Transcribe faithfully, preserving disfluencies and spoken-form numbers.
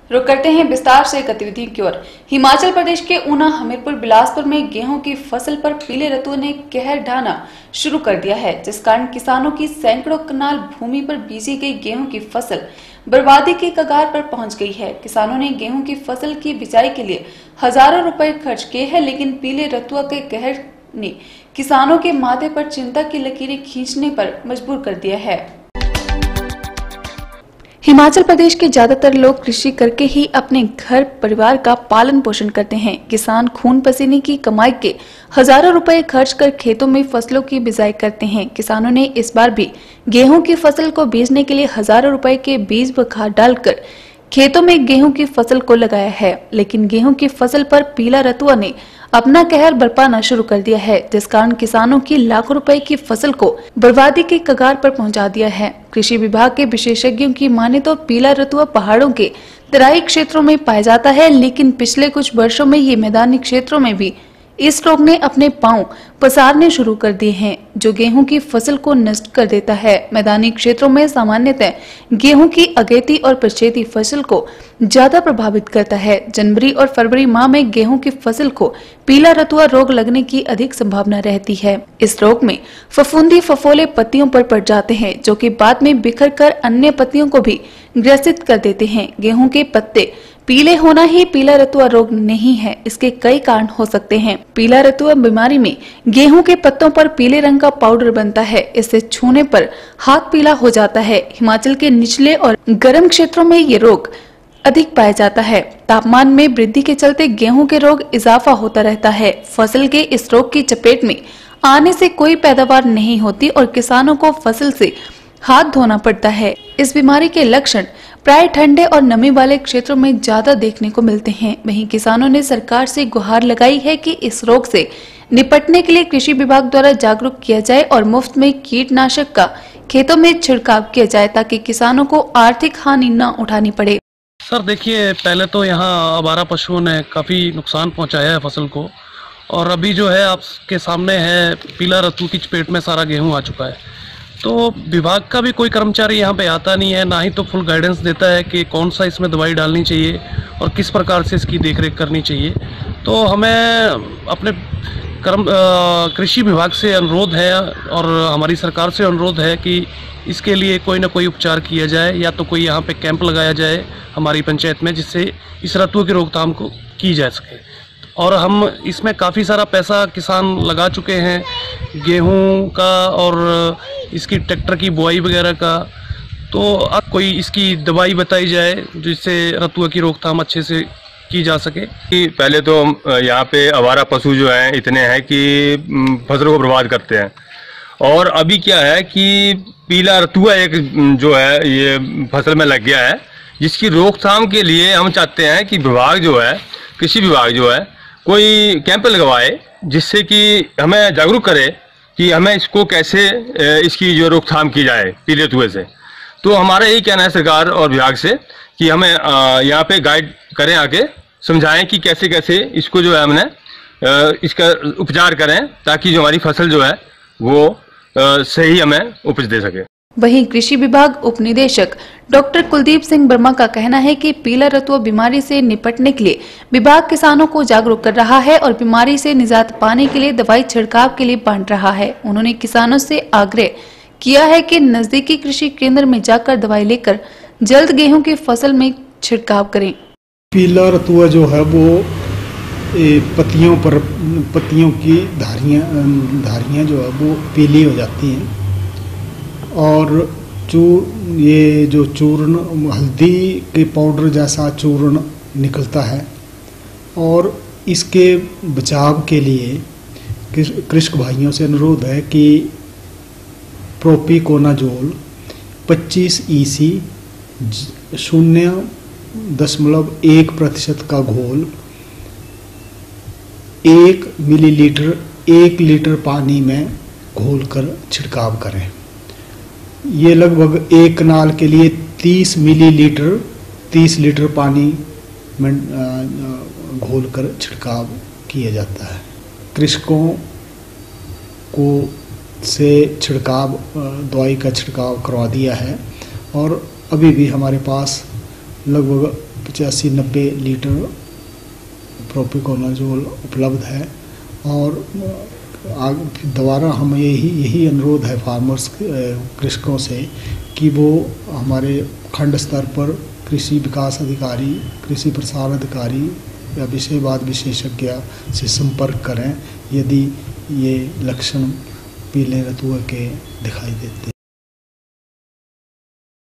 रुक करते हैं विस्तार से गतिविधि की ओर। हिमाचल प्रदेश के ऊना, हमीरपुर, बिलासपुर में गेहूं की फसल पर पीले रतुओं ने कहर ढाना शुरू कर दिया है, जिस कारण किसानों की सैकड़ों कनाल भूमि पर बीजी गई गेहूं की फसल बर्बादी के कगार पर पहुंच गई है। किसानों ने गेहूं की फसल की बिजाई के लिए हजारों रुपए खर्च किए हैं, लेकिन पीले रतुआ के कहर ने किसानों के माथे पर चिंता की लकीरें खींचने पर मजबूर कर दिया है। हिमाचल प्रदेश के ज्यादातर लोग कृषि करके ही अपने घर परिवार का पालन पोषण करते हैं। किसान खून पसीने की कमाई के हजारों रुपए खर्च कर खेतों में फसलों की बिजाई करते हैं। किसानों ने इस बार भी गेहूं की फसल को बीजने के लिए हजारों रुपए के बीज व खाद डालकर खेतों में गेहूं की फसल को लगाया है, लेकिन गेहूं की फसल पर पीला रतुआ ने अपना कहर बरपाना शुरू कर दिया है, जिस कारण किसानों की लाखों रुपए की फसल को बर्बादी के कगार पर पहुंचा दिया है। कृषि विभाग के विशेषज्ञों की माने तो पीला रतुआ पहाड़ों के तराई क्षेत्रों में पाया जाता है, लेकिन पिछले कुछ वर्षों में ये मैदानी क्षेत्रों में भी इस रोग ने अपने पांव पसारने शुरू कर दिए हैं, जो गेहूं की फसल को नष्ट कर देता है। मैदानी क्षेत्रों में सामान्यतः गेहूं की अगेती और पछेती फसल को ज्यादा प्रभावित करता है। जनवरी और फरवरी माह में गेहूं की फसल को पीला रतुआ रोग लगने की अधिक संभावना रहती है। इस रोग में फफूंदी फफोले पत्तियों पर पड़ जाते हैं, जो कि बाद में बिखर कर अन्य पत्तियों को भी ग्रसित कर देते हैं। गेहूं के पत्ते पीले होना ही पीला रतुआ रोग नहीं है, इसके कई कारण हो सकते हैं। पीला रतुआ बीमारी में गेहूं के पत्तों पर पीले रंग का पाउडर बनता है, इससे छूने पर हाथ पीला हो जाता है। हिमाचल के निचले और गर्म क्षेत्रों में ये रोग अधिक पाया जाता है। तापमान में वृद्धि के चलते गेहूं के रोग इजाफा होता रहता है। फसल के इस रोग की चपेट में आने से कोई पैदावार नहीं होती और किसानों को फसल से हाथ धोना पड़ता है। इस बीमारी के लक्षण प्राय ठंडे और नमी वाले क्षेत्रों में ज्यादा देखने को मिलते हैं। वहीं किसानों ने सरकार से गुहार लगाई है कि इस रोग से निपटने के लिए कृषि विभाग द्वारा जागरूक किया जाए और मुफ्त में कीटनाशक का खेतों में छिड़काव किया जाए, ताकि किसानों को आर्थिक हानि न उठानी पड़े। सर देखिए, पहले तो यहाँ आवारा पशुओं ने काफी नुकसान पहुंचाया है फसल को, और अभी जो है आपके सामने है पीला रतु की चपेट में सारा गेहूं आ चुका है। तो विभाग का भी कोई कर्मचारी यहाँ पे आता नहीं है, ना ही तो फुल गाइडेंस देता है कि कौन सा इसमें दवाई डालनी चाहिए और किस प्रकार से इसकी देखरेख करनी चाहिए। तो हमें अपने कर्म कृषि विभाग से अनुरोध है और हमारी सरकार से अनुरोध है कि इसके लिए कोई ना कोई उपचार किया जाए, या तो कोई यहाँ पे कैंप लगाया जाए हमारी पंचायत में, जिससे इस रतुआ की रोकथाम को की जा सके। और हम इसमें काफ़ी सारा पैसा किसान लगा चुके हैं, गेहूं का और इसकी ट्रैक्टर की बुआई वगैरह का। तो अब कोई इसकी दवाई बताई जाए जिससे रतुआ की रोकथाम अच्छे से की जा सके। कि पहले तो यहाँ पे आवारा पशु जो हैं इतने हैं कि फसलों को बर्बाद करते हैं, और अभी क्या है कि पीला रतुआ एक जो है ये फसल में लग गया है, जिसकी रोकथाम के लिए हम चाहते हैं कि विभाग जो है, कृषि विभाग जो है, कोई कैंप लगवाए जिससे कि हमें जागरूक करे कि हमें इसको कैसे इसकी जो रोकथाम की जाए पीले रतुए से। तो हमारा यही कहना है सरकार और विभाग से कि हमें यहाँ पे गाइड करें, आके समझाएं कि कैसे कैसे इसको जो है हमने इसका उपचार करें, ताकि जो हमारी फसल जो है वो सही हमें उपज दे सके। वहीं कृषि विभाग उप निदेशक डॉक्टर कुलदीप सिंह वर्मा का कहना है कि पीला रतुआ बीमारी से निपटने के लिए विभाग किसानों को जागरूक कर रहा है और बीमारी से निजात पाने के लिए दवाई छिड़काव के लिए बांट रहा है। उन्होंने किसानों से आग्रह किया है कि नजदीकी कृषि केंद्र में जाकर दवाई लेकर जल्द गेहूं की फसल में छिड़काव करें। पीला रतुआ जो है वो पत्तियों पर पत्तियों की धारियां धारियां जो है वो पीली हो जाती हैं, और चूर ये जो चूर्ण हल्दी के पाउडर जैसा चूर्ण निकलता है। और इसके बचाव के लिए कृषक भाइयों से अनुरोध है कि प्रोपिकोनाजोल पच्चीस ईसी शून्य दशमलव एक प्रतिशत का घोल एक मिलीलीटर एक लीटर पानी में घोलकर छिड़काव करें। ये लगभग एक कनाल के लिए तीस मिलीलीटर तीस लीटर पानी में घोलकर छिड़काव किया जाता है। कृषकों को से छिड़काव दवाई का छिड़काव करवा दिया है, और अभी भी हमारे पास लगभग पचासी नब्बे लीटर प्रोपिकोनाजोल उपलब्ध है। और आग दोबारा हम यही यही अनुरोध है फार्मर्स कृषकों से कि वो हमारे खंड स्तर पर कृषि विकास अधिकारी, कृषि प्रसार अधिकारी या विषयवाद विशेषज्ञ से संपर्क करें यदि ये लक्षण पीले रतुए के दिखाई देते हैं।